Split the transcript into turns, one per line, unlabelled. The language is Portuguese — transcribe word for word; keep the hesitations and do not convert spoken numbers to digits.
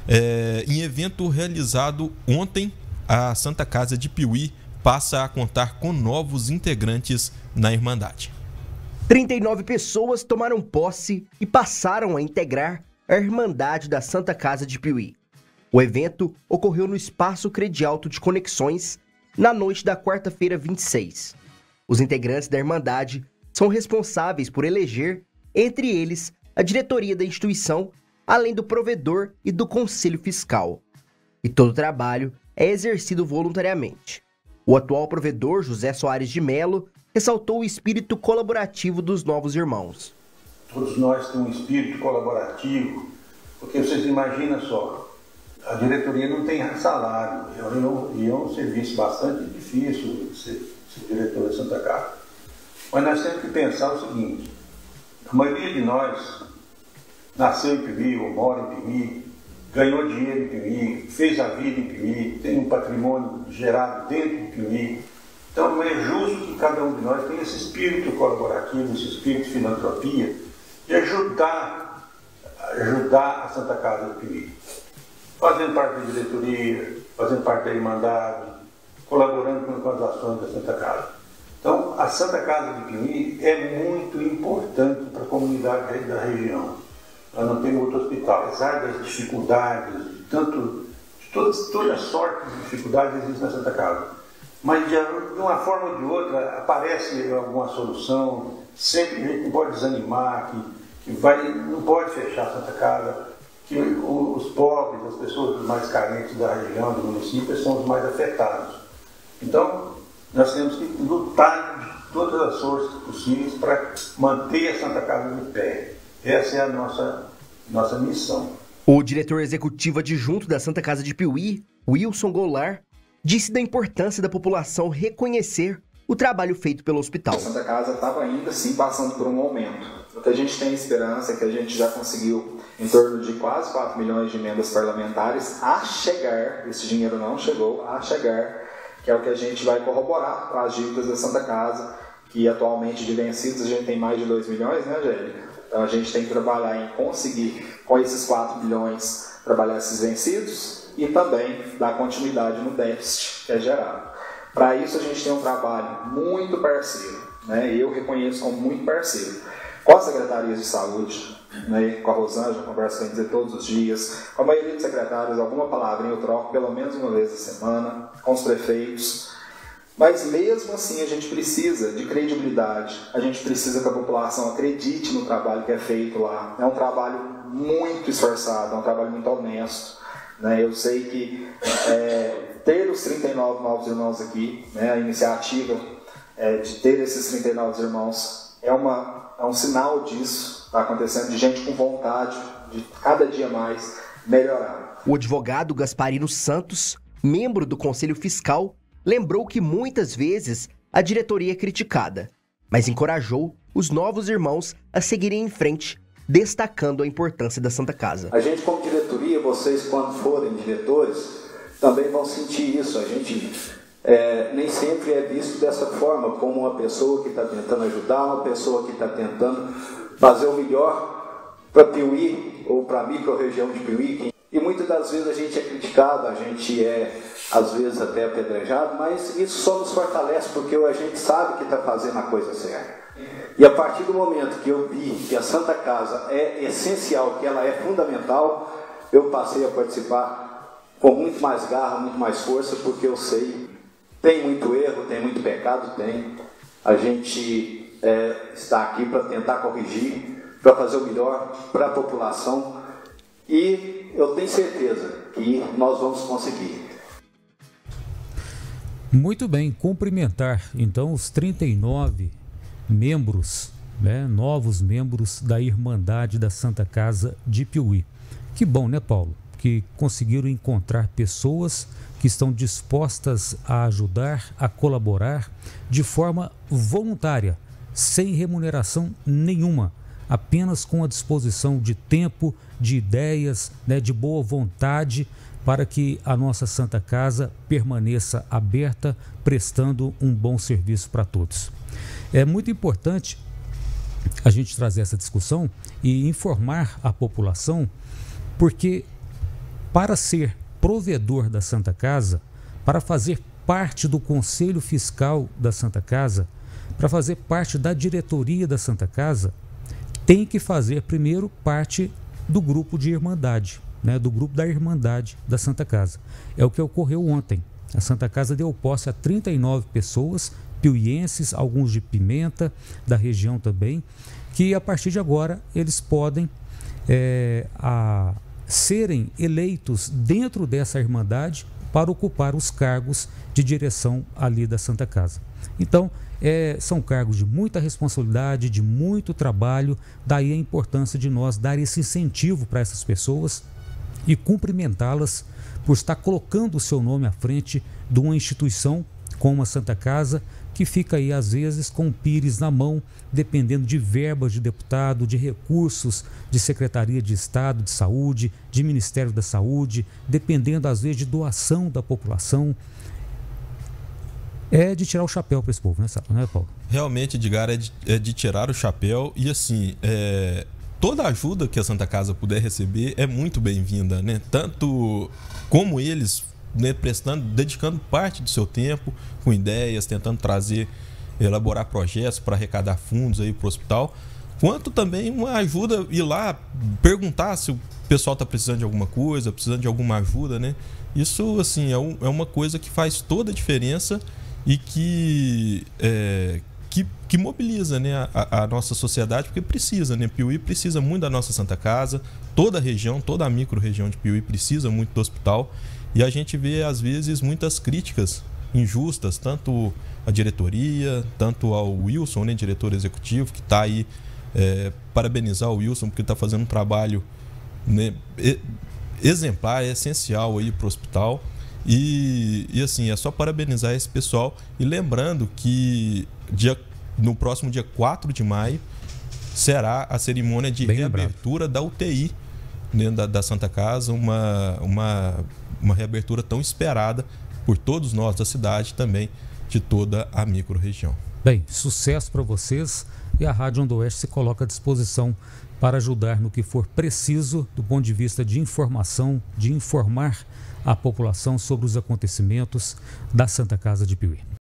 É, em evento realizado ontem, a Santa Casa de Piuí passa a contar com novos integrantes na Irmandade.
trinta e nove pessoas tomaram posse e passaram a integrar a Irmandade da Santa Casa de Piuí. O evento ocorreu no Espaço Credialto de Conexões na noite da quarta-feira vinte e seis. Os integrantes da Irmandade são responsáveis por eleger, entre eles, a diretoria da instituição, além do provedor e do conselho fiscal. E todo o trabalho é exercido voluntariamente. O atual provedor, José Soares de Melo, ressaltou o espírito colaborativo dos novos irmãos.
Todos nós temos um espírito colaborativo, porque vocês imaginam só, a diretoria não tem salário, e é um serviço bastante difícil ser, ser diretor da Santa Casa. Mas nós temos que pensar o seguinte, a maioria de nós nasceu em Piuí, ou mora em Piuí, ganhou dinheiro em Piuí, fez a vida em Piuí, tem um patrimônio gerado dentro de Piuí. Então é justo que cada um de nós tenha esse espírito colaborativo, esse espírito de filantropia, de ajudar, ajudar a Santa Casa de Piuí. Fazendo parte da diretoria, fazendo parte da Irmandade, colaborando com as ações da Santa Casa. Então a Santa Casa de Piuí é muito importante para a comunidade da região. Nós não temos outro hospital, apesar das dificuldades, de, tanto, de toda, toda sorte de dificuldades existe na Santa Casa. Mas de, de uma forma ou de outra aparece alguma solução, sempre a gente não pode desanimar, que, que vai, não pode fechar a Santa Casa, que os pobres, as pessoas mais carentes da região, do município, são os mais afetados. Então, nós temos que lutar de todas as forças possíveis para manter a Santa Casa de pé. Essa é a nossa, nossa missão.
O diretor executivo adjunto da Santa Casa de Piuí, Wilson Goulart, disse da importância da população reconhecer o trabalho feito pelo hospital.
A Santa Casa estava ainda sim passando por um aumento. O que a gente tem esperança é que a gente já conseguiu em torno de quase quatro milhões de emendas parlamentares a chegar, esse dinheiro não chegou, a chegar, que é o que a gente vai corroborar com as dívidas da Santa Casa, que atualmente de vencidos a gente tem mais de dois milhões, né, Angélica? Então a gente tem que trabalhar em conseguir, com esses quatro milhões, trabalhar esses vencidos e também dar continuidade no déficit que é gerado. Para isso a gente tem um trabalho muito parceiro, né? Eu reconheço como muito parceiro, com as secretarias de saúde, né? Com a Rosângela, converso com eles todos os dias, com a maioria dos secretários, alguma palavrinha eu troco pelo menos uma vez a semana, com os prefeitos. Mas mesmo assim a gente precisa de credibilidade, a gente precisa que a população acredite no trabalho que é feito lá. É um trabalho muito esforçado, é um trabalho muito honesto. Né? Eu sei que é, ter os trinta e nove novos irmãos aqui, né, a iniciativa é, de ter esses trinta e nove irmãos é, uma, é um sinal disso, está acontecendo, de gente com vontade de cada dia mais melhorar.
O advogado Gasparino Santos, membro do Conselho Fiscal, lembrou que muitas vezes a diretoria é criticada, mas encorajou os novos irmãos a seguirem em frente, destacando a importância da Santa Casa.
A gente, como diretoria, vocês quando forem diretores, também vão sentir isso. A gente é, nem sempre é visto dessa forma, como uma pessoa que está tentando ajudar, uma pessoa que está tentando fazer o melhor para Piuí, ou para a micro-região de Piuí. E muitas das vezes a gente é criticado, a gente é, às vezes, até apedrejado, mas isso só nos fortalece, porque a gente sabe que está fazendo a coisa certa. E a partir do momento que eu vi que a Santa Casa é essencial, que ela é fundamental, eu passei a participar com muito mais garra, muito mais força, porque eu sei, tem muito erro, tem muito pecado, tem. A gente é, está aqui para tentar corrigir, para fazer o melhor para a população, e eu tenho certeza que nós vamos conseguir.
Muito bem, cumprimentar então os trinta e nove membros, né, novos membros da Irmandade da Santa Casa de Piuí. Que bom, né, Paulo? Que conseguiram encontrar pessoas que estão dispostas a ajudar, a colaborar de forma voluntária, sem remuneração nenhuma, apenas com a disposição de tempo, de ideias, né, de boa vontade, para que a nossa Santa Casa permaneça aberta, prestando um bom serviço para todos. É muito importante a gente trazer essa discussão e informar a população, porque para ser provedor da Santa Casa, para fazer parte do Conselho Fiscal da Santa Casa, para fazer parte da diretoria da Santa Casa, tem que fazer primeiro parte do grupo de Irmandade, né, do grupo da Irmandade da Santa Casa. É o que ocorreu ontem. A Santa Casa deu posse a trinta e nove pessoas, piuienses, alguns de Pimenta, da região também, que a partir de agora eles podem é, a, serem eleitos dentro dessa Irmandade para ocupar os cargos de direção ali da Santa Casa. Então, é, são cargos de muita responsabilidade, de muito trabalho, daí a importância de nós dar esse incentivo para essas pessoas e cumprimentá-las por estar colocando o seu nome à frente de uma instituição como a Santa Casa, que fica aí às vezes com o pires na mão, dependendo de verbas de deputado, de recursos de Secretaria de Estado de Saúde, de Ministério da Saúde, dependendo às vezes de doação da população. É de tirar o chapéu para esse povo, né, né, Paulo?
Realmente, Edgar, é de, é de tirar o chapéu e assim, é, toda ajuda que a Santa Casa puder receber é muito bem-vinda, né? Tanto como eles, né, prestando, dedicando parte do seu tempo com ideias, tentando trazer, elaborar projetos para arrecadar fundos aí para o hospital, quanto também uma ajuda, ir lá perguntar se o pessoal está precisando de alguma coisa, precisando de alguma ajuda, né? Isso, assim, é, um, é uma coisa que faz toda a diferença e que, é, que, que mobiliza, né, a, a nossa sociedade, porque precisa, né? Piuí precisa muito da nossa Santa Casa, toda a região, toda a micro-região de Piuí precisa muito do hospital. E a gente vê, às vezes, muitas críticas injustas, tanto à diretoria, tanto ao Wilson, né, diretor executivo, que está aí, é, parabenizar o Wilson, porque está fazendo um trabalho, né, exemplar, é essencial aí para o hospital. E, e, assim, é só parabenizar esse pessoal. E lembrando que dia, no próximo dia quatro de maio será a cerimônia de Bem reabertura lembrado. da U T I, né, da, da Santa Casa, uma... uma uma reabertura tão esperada por todos nós da cidade, também de toda a micro-região.
Bem, sucesso para vocês, e a Rádio Onda Oeste se coloca à disposição para ajudar no que for preciso do ponto de vista de informação, de informar a população sobre os acontecimentos da Santa Casa de Piuí.